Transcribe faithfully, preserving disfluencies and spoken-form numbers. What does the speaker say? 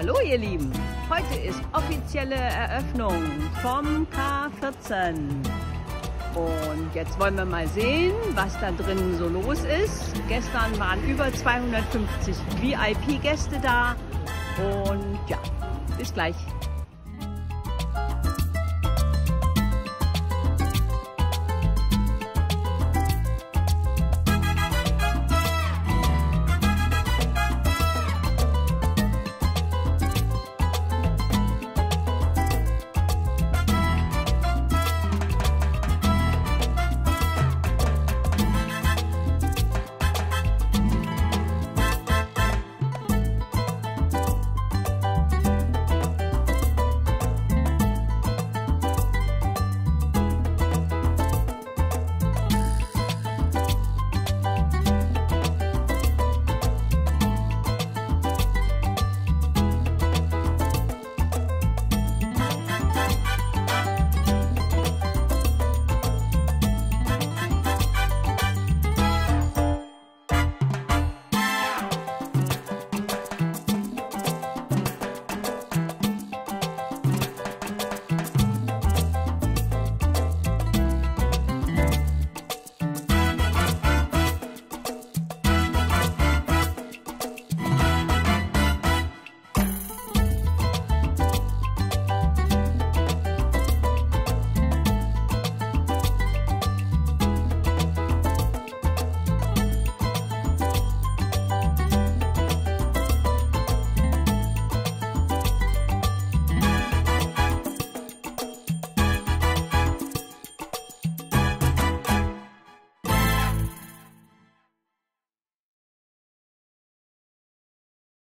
Hallo ihr Lieben, heute ist offizielle Eröffnung vom K vierzehn und jetzt wollen wir mal sehen, was da drin so los ist. Gestern waren über zweihundertfünfzig V I P-Gäste da und ja, bis gleich.